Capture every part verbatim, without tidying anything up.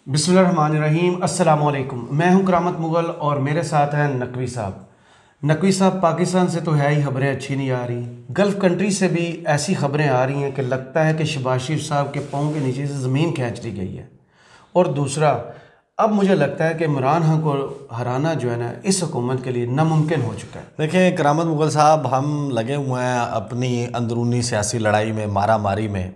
बिस्मिल्लाहिर्रहमानिर्रहीम। अस्सलामुअलैकुम। मैं हूं करामत मुगल और मेरे साथ हैं नकवी साहब। नकवी साहब, पाकिस्तान से तो है ही खबरें अच्छी नहीं आ रही, गल्फ़ कंट्री से भी ऐसी खबरें आ रही हैं कि लगता है कि शहबाज शरीफ साहब के पाँव के नीचे से ज़मीन खींच ली गई है। और दूसरा, अब मुझे लगता है कि इमरान खान को हराना जो है ना इस हुकूमत के लिए नामुमकिन हो चुका है। देखें करामत मुगल साहब, हम लगे हुए हैं अपनी अंदरूनी सियासी लड़ाई में, मारा मारी में,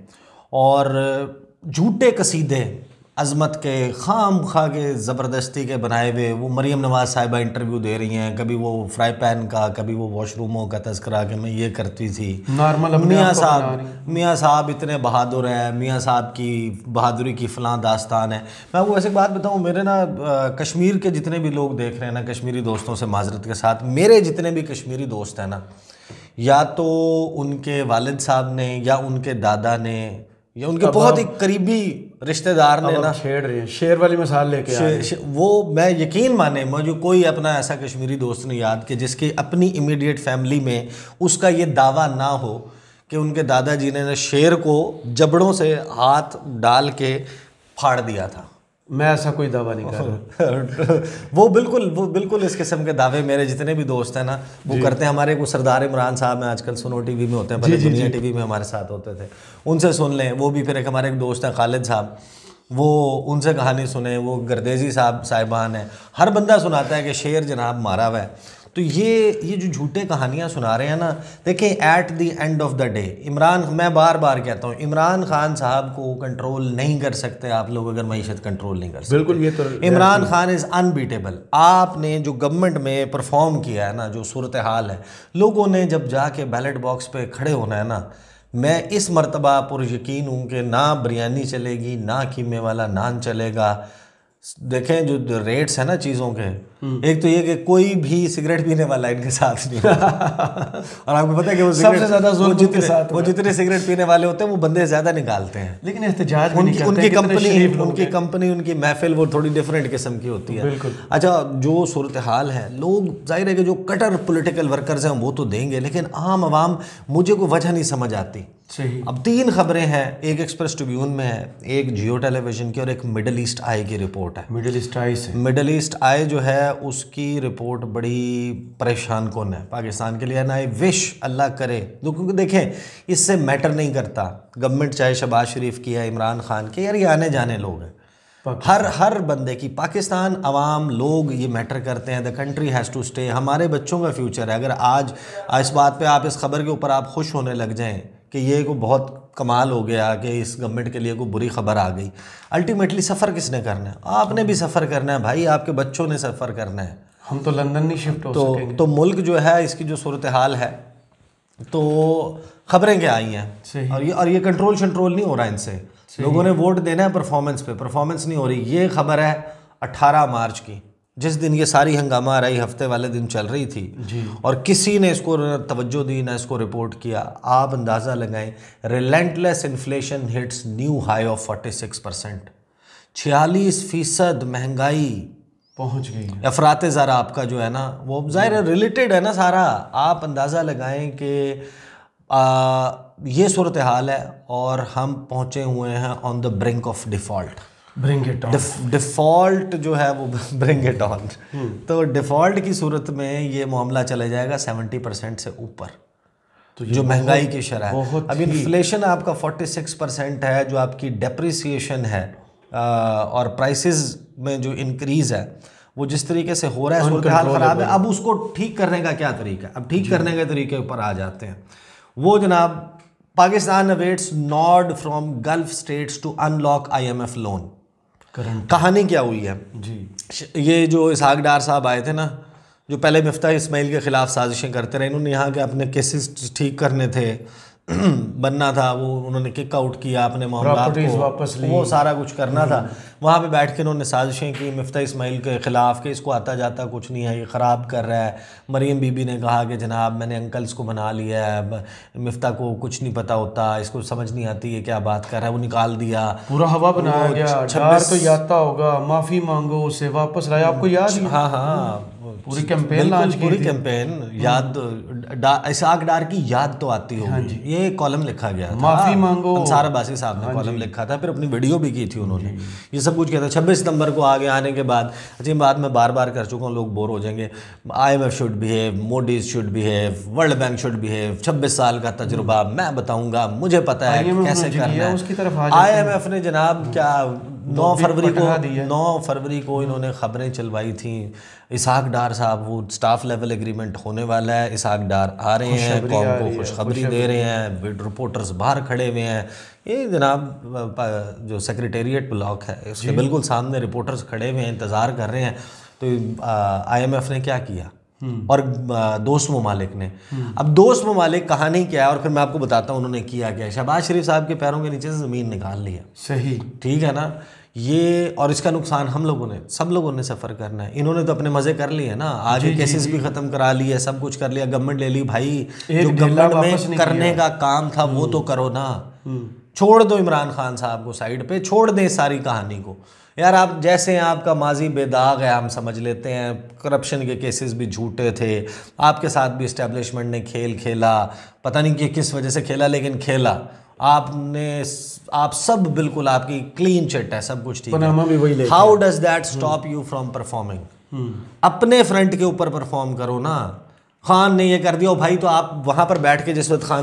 और झूठे कसीदे अज़मत के खाम खा के ज़बरदस्ती के बनाए हुए, वो मरीम नवाज़ साहिबा इंटरव्यू दे रही हैं, कभी वो फ्राई पैन का, कभी वो वॉशरूमों का तस्करा कि मैं ये करती थी। नॉर्मल मियाँ साहब मियाँ साहब इतने बहादुर हैं, मियाँ साहब की बहादुरी की फ़लाँ दास्तान है। मैं आपको ऐसे बात बताऊँ, मेरे ना कश्मीर के जितने भी लोग देख रहे हैं ना, कश्मीरी दोस्तों से माजरत के साथ, मेरे जितने भी कश्मीरी दोस्त हैं ना, या तो उनके वालिद साहब ने या उनके दादा ने या उनके बहुत ही करीबी रिश्तेदार ने ना छेड़ रहे हैं, शेर वाली मिसाल लेके आ रहे हैं। वो मैं यकीन माने, मुझे कोई अपना ऐसा कश्मीरी दोस्त नहीं याद कि जिसकी अपनी इमीडिएट फैमिली में उसका ये दावा ना हो कि उनके दादाजी ने शेर को जबड़ों से हाथ डाल के फाड़ दिया था। मैं ऐसा कोई दावा नहीं कर रहा। वो बिल्कुल वो बिल्कुल इस किस्म के दावे मेरे जितने भी दोस्त हैं ना वो करते हैं। हमारे को सरदार इमरान साहब हैं, आजकल सुनो टीवी में होते हैं, पहले दुनिया टीवी में हमारे साथ होते थे, उनसे सुन लें। वो भी फिर एक हमारे एक दोस्त हैं खालिद साहब, वो उनसे कहानी सुने। वो गर्देजी साहब साहिबान हैं, हर बंदा सुनाता है कि शेर जनाब मारा हुआ है। तो ये ये जो झूठे कहानियाँ सुना रहे हैं ना, देखें at the end of the day Imran, मैं बार बार कहता हूँ, इमरान खान साहब को कंट्रोल नहीं कर सकते आप लोग अगर मईशत कंट्रोल नहीं कर सकते। बिल्कुल, ये तो इमरान खान इज़ अनबीटेबल। आपने जो गवर्नमेंट में परफॉर्म किया है ना, जो सूरत हाल है, लोगों ने जब जाके बैलेट बॉक्स पे खड़े होना है ना, मैं इस मरतबा पुर यकीन हूँ कि ना बिरयानी चलेगी, ना कीमे वाला नान चलेगा। देखें जो रेट्स है ना चीज़ों के, एक तो ये कि कोई भी सिगरेट पीने वाला इनके साथ नहीं और आपको पता है कि वो सबसे ज़्यादा वो जितने वो जितने सिगरेट पीने वाले होते हैं वो बंदे ज़्यादा निकालते हैं, लेकिन एहतजाज भी उनकी नहीं करते। उनकी कंपनी उनकी कंपनी उनकी महफिल वो थोड़ी डिफरेंट किस्म की होती है। अच्छा, जो सूरत हाल है, लोग जाहिर है कि जो कटर पॉलिटिकल वर्कर्स हैं वो तो देंगे, लेकिन आम आवाम, मुझे कोई वजह नहीं समझ आती। सही। अब तीन खबरें हैं, एक एक्सप्रेस ट्रिब्यून में है, एक जियो टेलीविजन की, और एक मिडल ईस्ट आई की रिपोर्ट है। मिडल ईस्ट आई से मिडल ईस्ट आई जो है उसकी रिपोर्ट बड़ी परेशान कौन है पाकिस्तान के लिए। ना आई विश अल्लाह करे, क्योंकि देखें इससे मैटर नहीं करता गवर्नमेंट चाहे शहबाज शरीफ की है, इमरान खान की, यार ये आने जाने लोग हैं, हर हर बंदे की, पाकिस्तान अवाम लोग ये मैटर करते हैं। The country has to stay, हमारे बच्चों का फ्यूचर है। अगर आज इस बात पे आप, इस खबर के ऊपर आप खुश होने लग जाएं कि ये को बहुत कमाल हो गया कि इस गवर्नमेंट के लिए कोई बुरी खबर आ गई, अल्टीमेटली सफ़र किसने करना है? आपने भी सफ़र करना है भाई, आपके बच्चों ने सफ़र करना है। हम तो लंदन नहीं शिफ्ट हो तो सकेंगे। तो मुल्क जो है, इसकी जो सूरत हाल है, तो खबरें क्या आई हैं, और ये और ये कंट्रोल शंट्रोल नहीं हो रहा इनसे। लोगों ने वोट देना है परफॉर्मेंस पे, परफॉर्मेंस नहीं हो रही। ये खबर है अट्ठारह मार्च की, जिस दिन ये सारी हंगामा आ रही, हफ्ते वाले दिन चल रही थी जी। और किसी ने इसको तवज्जो दी ना इसको रिपोर्ट किया। आप अंदाज़ा लगाएं, relentless inflation hits new high of forty six percent, छियालीस फीसद महंगाई पहुंच गई है। अफरात ज़रा आपका जो है ना, वो ज़ाहिर है रिलेटेड है ना सारा। आप अंदाज़ा लगाएं कि ये सूरत हाल है और हम पहुँचे हुए हैं on the brink of default. Bring it on, default जो है वो ब्रिंग इट ऑन। तो डिफ़ॉल्ट की सूरत में ये मामला चला जाएगा सेवेंटी परसेंट से ऊपर, तो जो महंगाई की शरह है। अब इन्फ्लेशन आपका फोर्टी सिक्स परसेंट है, जो आपकी डेप्रिसिएशन है और प्राइसेस में जो इंक्रीज़ है वो जिस तरीके से हो रहा है, सूरत हाल ख़राब है। अब उसको ठीक करने का क्या तरीका है? अब ठीक करने के तरीके ऊपर आ जाते हैं। वो जनाब, Pakistan awaits nod from gulf states to unlock IMF loan. कहानी क्या हुई है जी? ये जो इसहाक डार साहब आए थे ना, जो पहले मिफ्ता इस्माइल के ख़िलाफ़ साजिशें करते रहे, इन्होंने यहाँ के अपने केसेस ठीक करने थे, बनना था, वो उन्होंने किक आउट किया, अपने मामलात को वापस ली, वो सारा कुछ करना था। वहाँ पे बैठ के इन्होंने साजिशें की मिफ्ता इस्माइल के ख़िलाफ़ कि इसको आता जाता कुछ नहीं है, ये ख़राब कर रहा है। मरीम बीबी ने कहा कि जनाब मैंने अंकल्स को बना लिया है, मिफ्ता को कुछ नहीं पता होता, इसको समझ नहीं आती है क्या बात कर रहा है, वो निकाल दिया, पूरा हवा बनाया गया। छब्बीस तो याता होगा, माफ़ी मांगो, उसे वापस लाया, आपको याद? हाँ हाँ, पूरी कैंपेन लॉन्च की पूरी कैंपेन याद इसाक डार की याद तो आती होगी। ये कॉलम लिखा गया था, माफी मांगो, अंसार अब्बासी साहब ने कॉलम लिखा था, फिर अपनी वीडियो भी की थी उन्होंने, ये सब कुछ किया था। छब्बीस सितंबर को आगे आने के बाद, अच्छी बात मैं बार बार कर चुका हूँ, लोग बोर हो जाएंगे। I M F should behave, Modi should behave, world bank should behave, छब्बीस साल का तजुर्बा, मैं बताऊंगा, मुझे पता है कैसे करना है। आई एम एफ ने जनाब क्या नौ फरवरी को नौ फरवरी को इन्होंने खबरें चलवाई थी, इसाक डार साहब वो स्टाफ लेवल एग्रीमेंट होने वाला है, इसाक डार आ रहे हैं, कौम को खुशखबरी दे रहे हैं, रिपोर्टर्स बाहर खड़े हुए हैं। ये जनाब जो सेक्रेटेरिएट ब्लॉक है उसके बिल्कुल सामने रिपोर्टर्स खड़े हुए हैं, इंतज़ार कर रहे हैं। तो आई एम एफ ने क्या किया और दोस्त ममालिक ने, अब दोस्त ममालिक कहानी क्या है और फिर मैं आपको बताता हूँ उन्होंने किया क्या। शहबाज शरीफ साहब के पैरों के नीचे से ज़मीन निकाल लिया, सही, ठीक है ना ये, और इसका नुकसान हम लोगों ने, सब लोगों ने सफ़र करना है। इन्होंने तो अपने मज़े कर लिए ना, आगे केसेस भी ख़त्म करा लिए, सब कुछ कर लिया, गवर्नमेंट ले ली। भाई जो गवर्नमेंट में करने का काम था वो तो करो ना, छोड़ दो इमरान खान साहब को साइड पे, छोड़ दें सारी कहानी को यार। आप जैसे हैं, आपका माजी बेदाग है, हम समझ लेते हैं, करप्शन के केसेस भी झूठे थे, आपके साथ भी इस्टेब्लिशमेंट ने खेल खेला, पता नहीं कि किस वजह से खेला, लेकिन खेला आपने, आप सब बिल्कुल आपकी क्लीन चिट है, सब कुछ ठीक है। How does that stop you from performing? अपने फ्रंट के ऊपर परफॉर्म करो ना। खान ने ये कर दिया भाई, तो आप वहाँ पर बैठ के, जिस वक्त खान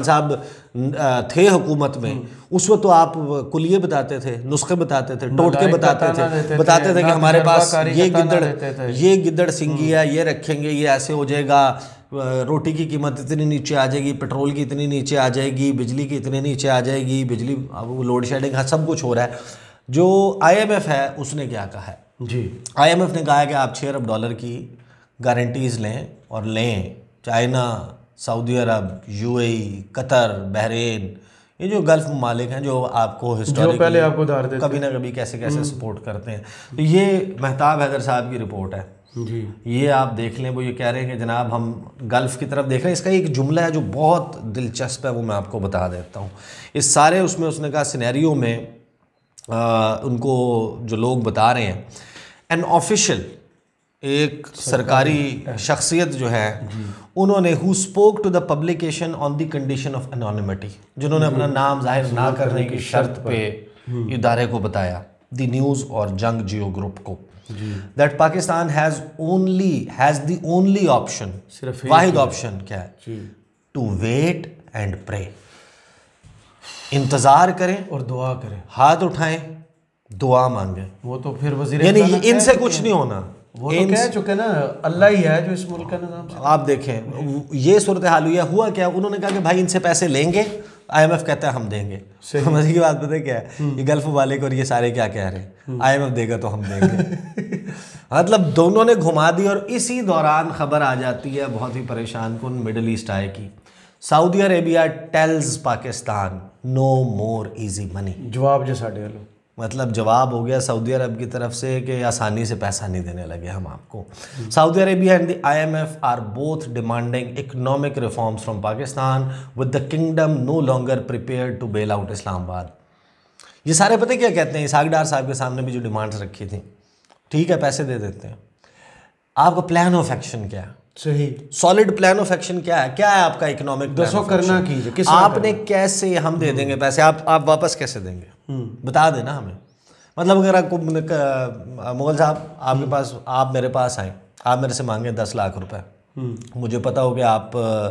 साहब थे हुकूमत में, उस वक्त तो आप कुलिये बताते थे, नुस्खे बताते थे, टोटके बताते थे, बताते थे कि हमारे पास ये गिद्दड़ ये गिद्दड़ सिंगी है, ये रखेंगे, ये ऐसे हो जाएगा, रोटी की कीमत इतनी नीचे आ जाएगी, पेट्रोल की इतनी नीचे आ जाएगी, बिजली की इतनी नीचे आ जाएगी, बिजली अब लोड शेडिंग सब कुछ हो रहा है। जो आई एम एफ है उसने क्या कहा है जी, आई एम एफ ने कहा है कि आप छः अरब डॉलर की गारंटीज़ लें, और लें China, Saudi Arab, UAE, Qatar, Bahrain, ये जो गल्फ ममालिक हैं जो आपको हिस्टोरिकली पहले आपको उधार देते कभी ना कभी कैसे कैसे सपोर्ट करते हैं। तो ये महताब हैदर साहब की रिपोर्ट है जी, ये आप देख लें। वो ये कह रहे हैं कि जनाब हम गल्फ़ की तरफ देख रहे हैं। इसका एक जुमला है जो बहुत दिलचस्प है, वो मैं आपको बता देता हूँ। इस सारे उसमें उसने कहा सिनेरियो में आ, उनको जो लोग बता रहे हैं, एन ऑफिशियल, एक सरकारी शख्सियत जो है, उन्होंने who spoke to the publication on the condition of anonymity, जिन्होंने अपना नाम जाहिर ना करने की शर्त पे इदारे को बताया, द न्यूज़ और जंग जियो ग्रुप को, that Pakistan has only has the only option, वाहिद ऑप्शन क्या है, टू वेट एंड प्रे, इंतज़ार करें और दुआ करें, हाथ उठाएं, दुआ मांगें। वो तो फिर वज़ीर, यानी इनसे कुछ नहीं होना, वो तो कह चुके ना, अल्लाह ही है जो इस मुल्क का निज़ाम से। आप देखें ये सूरत हाल हुई है। हुआ क्या, उन्होंने कहा कि भाई इनसे पैसे लेंगे, आई एम एफ कहता है हम देंगे। मजे की बात पता है क्या है, ये गल्फ वाले को और ये सारे क्या कह रहे हैं, आई एम एफ देगा तो हम देंगे। मतलब दोनों ने घुमा दी, और इसी दौरान खबर आ जाती है बहुत ही परेशान कुन मिडल ईस्ट आए की, Saudi Arabia tells Pakistan no more easy money. जवाब जो साढ़े वालों, मतलब जवाब हो गया सऊदी अरब की तरफ से कि आसानी से पैसा नहीं देने लगे हम आपको। Saudi Arabia and the I M F are both demanding economic reforms from Pakistan with the kingdom no longer prepared to bail out Islamabad. ये सारे पता क्या कहते हैं, इसाक डार साहब के सामने भी जो डिमांड्स रखी थी, ठीक है पैसे दे देते हैं, आपका प्लान ऑफ एक्शन क्या है, सही सॉलिड प्लान ऑफ एक्शन क्या है, क्या है आपका इकोनॉमिक दसो करना कीजिए, आपने कैसे, हम दे देंगे पैसे, आप आप वापस कैसे देंगे, बता देना हमें। मतलब अगर आपको मुगल साहब आपके पास, आप मेरे पास आए, आप मेरे से मांगे दस लाख रुपए, मुझे पता हो कि आप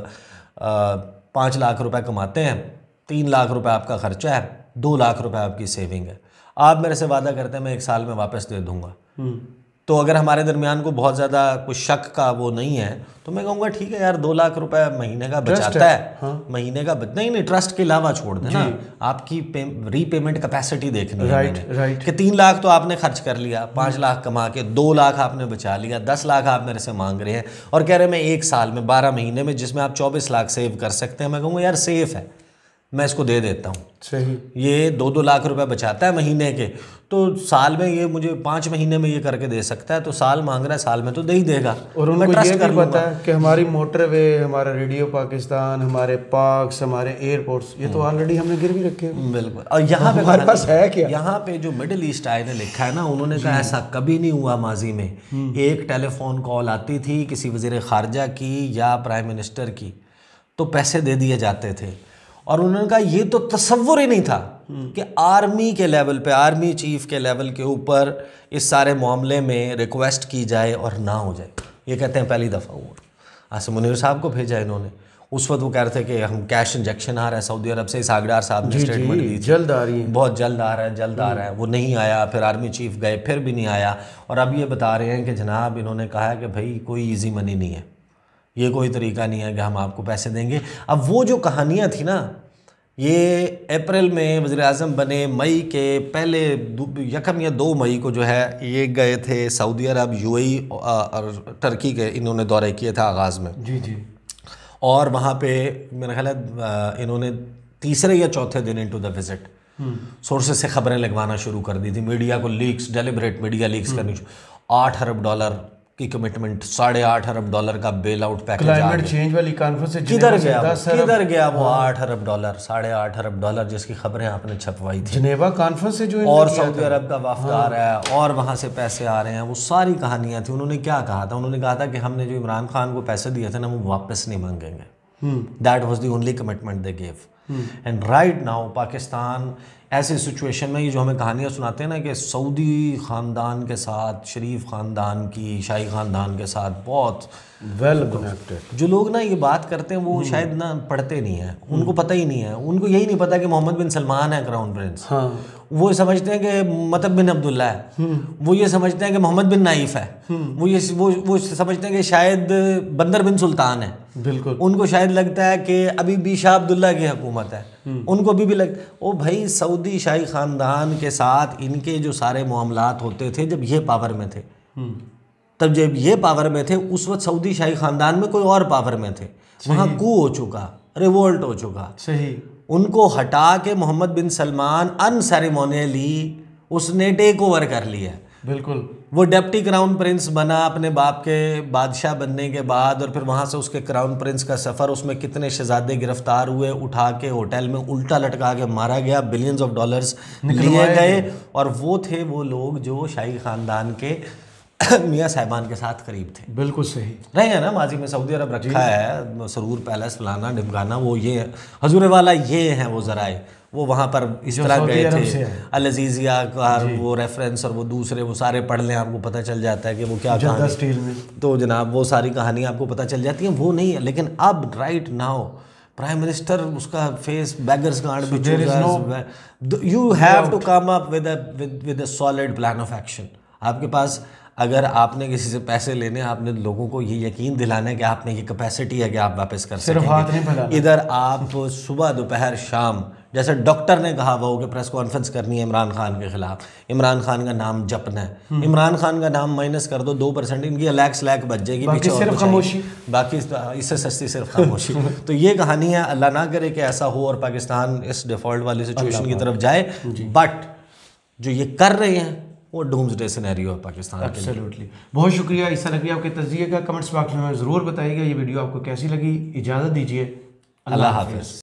पाँच लाख रुपए कमाते हैं, तीन लाख रुपए आपका खर्चा है, दो लाख रुपए आपकी सेविंग है, आप मेरे से वादा करते हैं मैं एक साल में वापस दे दूंगा, तो अगर हमारे दरमियान को बहुत ज़्यादा कुछ शक का वो नहीं है, तो मैं कहूँगा ठीक है यार, दो लाख रुपए महीने का बचाता है, है। हाँ। महीने का बच... नहीं नहीं ट्रस्ट के अलावा छोड़ देना, आपकी रीपेमेंट कैपेसिटी देखनी है राइट, राइट। कि तीन लाख तो आपने खर्च कर लिया, पाँच लाख कमा के दो लाख आपने बचा लिया, दस लाख आप मेरे से मांग रहे हैं और कह रहे हैं मैं एक साल में बारह महीने में जिसमें आप चौबीस लाख सेव कर सकते हैं। मैं कहूँगा यार सेफ है, मैं इसको दे देता हूँ। सही। ये दो दो लाख रुपए बचाता है महीने के, तो साल में ये मुझे पाँच महीने में ये करके दे सकता है, तो साल मांग रहा है, साल में तो दे ही देगा। और उनको ये भी पता है कि हमारी मोटरवे, हमारा रेडियो पाकिस्तान, हमारे पार्क्स, हमारे एयरपोर्ट्स, ये तो ऑलरेडी हमने गिरवी रखे हैं। बिल्कुल। और यहाँ पे हमारे पास है क्या? यहाँ पे जो मिडिल ईस्ट आए ने लिखा है ना, उन्होंने कहा ऐसा कभी नहीं हुआ माजी में। एक टेलीफोन कॉल आती थी किसी वज़ीर ख़ारजा की या प्राइम मिनिस्टर की, तो पैसे दे दिए जाते थे। और उन्होंने कहा ये तो तसव्वुर ही नहीं था कि आर्मी के लेवल पे, आर्मी चीफ के लेवल के ऊपर इस सारे मामले में रिक्वेस्ट की जाए और ना हो जाए। ये कहते हैं पहली दफ़ा हुआ। आसिम मुनीर साहब को भेजा इन्होंने, उस वक्त वो कह रहे थे कि हम कैश इंजेक्शन आ रहा है सऊदी अरब से, सागडार साहब ने स्टेटमेंट दी थी जल्द आ रही है, बहुत जल्द आ रहा है, जल्द आ रहा है। वो नहीं आया, फिर आर्मी चीफ गए, फिर भी नहीं आया। और अब ये बता रहे हैं कि जनाब इन्होंने कहा है कि भाई कोई ईजी मनी नहीं है, ये कोई तरीका नहीं है कि हम आपको पैसे देंगे। अब वो जो कहानियाँ थी ना, ये अप्रैल में वज़ीर आज़म बने, मई के पहले यकम या दो मई को जो है ये गए थे सऊदी अरब, यूएई और टर्की के इन्होंने दौरे किए थे आगाज़ में। जी जी। और वहाँ पे मेरा ख्याल है इन्होंने तीसरे या चौथे दिन इनटू द विजिट सोर्सेस से खबरें लगवाना शुरू कर दी थी, मीडिया को लीक्स, डेलिब्रेट मीडिया लीक्स करनी। आठ अरब डॉलर की कमिटमेंट, साढ़े आठ अरब डॉलर का bail out package. Climate change वाली कॉन्फ्रेंस से किधर गया किधर गया वो आठ अरब डॉलर, साढ़े आठ अरब डॉलर जिसकी खबरें आपने छपवाई थी जिनेवा कॉन्फ्रेंस से जो, और सऊदी अरब का वफ्द आ रहा है और वहाँ से पैसे आ रहे हैं, वो सारी कहानियाँ थी। उन्होंने क्या कहा था? उन्होंने कहा था कि हमने जो इमरान खान को पैसे दिए थे ना, वो वापस नहीं मांगेंगे। That was the only commitment they give. And right now Pakistan ऐसी सिचुएशन में, ये जो हमें कहानियाँ सुनाते हैं ना कि सऊदी ख़ानदान के साथ, शरीफ ख़ानदान की, शाही ख़ानदान के साथ बहुत वेल कनेक्टेड, जो लोग ना ये बात करते हैं वो शायद ना पढ़ते नहीं हैं, उनको पता ही नहीं है। उनको यही नहीं पता कि मोहम्मद बिन सलमान है क्राउन प्रिंस। हाँ। वो समझते हैं कि मतलब बिन अब्दुल्ला है, वो ये समझते हैं कि मोहम्मद बिन नाइफ है, वो ये वो वो समझते हैं कि शायद बंदर बिन सुल्तान है। बिल्कुल। उनको शायद लगता है कि अभी भी शाह अब्दुल्ला की हुकूमत है, उनको भी भी लगता ओ भाई सऊदी शाही ख़ानदान के साथ इनके जो सारे मामलात होते थे जब ये पावर में थे, तब जब ये पावर में थे उस वक्त सऊदी शाही ख़ानदान में कोई और पावर में थे, वहाँ कू हो चुका, रिवोल्ट हो चुका। सही। उनको हटा के मोहम्मद बिन सलमान अनसेरेमोनियली उसने टेक ओवर कर लिया। बिल्कुल। वो डिप्टी क्राउन प्रिंस बना अपने बाप के बादशाह बनने के बाद, और फिर वहाँ से उसके क्राउन प्रिंस का सफ़र, उसमें कितने शहजादे गिरफ्तार हुए, उठा के होटल में उल्टा लटका के मारा गया, बिलियंस ऑफ डॉलर्स लिए गए। और वो थे वो लोग जो शाही ख़ानदान के मियाँ साहिबान के साथ करीब थे। बिल्कुल सही। रहे हैं ना माजी में, सऊदी अरब रखा है, सरूर पैलेस फलाना ढिमकाना, वो ये हजूर वाला ये हैं वो ज़राए, वो वहाँ पर इस तरह गए थे। अल अजीज़िया का वो रेफरेंस और वो दूसरे वो सारे पढ़ लें, आपको पता चल जाता है कि वो क्या कहानी स्टील में, तो जनाब वो सारी कहानी आपको पता चल जाती है। वो नहीं है, लेकिन अब राइट नाउ प्राइम मिनिस्टर उसका फेस बैगर्स गार्ड भी, you have to come up with with a solid plan of action. आपके पास अगर आपने किसी से पैसे लेने, आपने लोगों को ये यकीन दिलाना है कि आपने ये कैपेसिटी है कि आप वापस कर सिर्फ हाथ नहीं फैलाना। इधर आप सुबह दोपहर शाम, जैसे डॉक्टर ने कहा वो कि प्रेस कॉन्फ्रेंस करनी है इमरान खान के खिलाफ, इमरान खान का नाम जपना है, इमरान खान का नाम माइनस कर दो दो परसेंट, इनकी अलैक्स लैक बच जाएगी, बाकी सिर्फ खामोशी, बाकी इससे सस्ती सिर्फ खामोशी। तो ये कहानी है, अल्लाह ना करे कि ऐसा हो और पाकिस्तान इस डिफ़ॉल्ट वाली सिचुएशन की तरफ जाए, बट जो ये कर रहे हैं वो डूम्सडे सिनेरियो है पाकिस्तान के लिए। एब्सोल्युटली। बहुत शुक्रिया ईसा नकवी, आपके तजज़िये का कमेंट्स बॉक्स में ज़रूर बताइएगा। ये वीडियो आपको कैसी लगी, इजाज़त दीजिए, अल्लाह हाफ़िज़।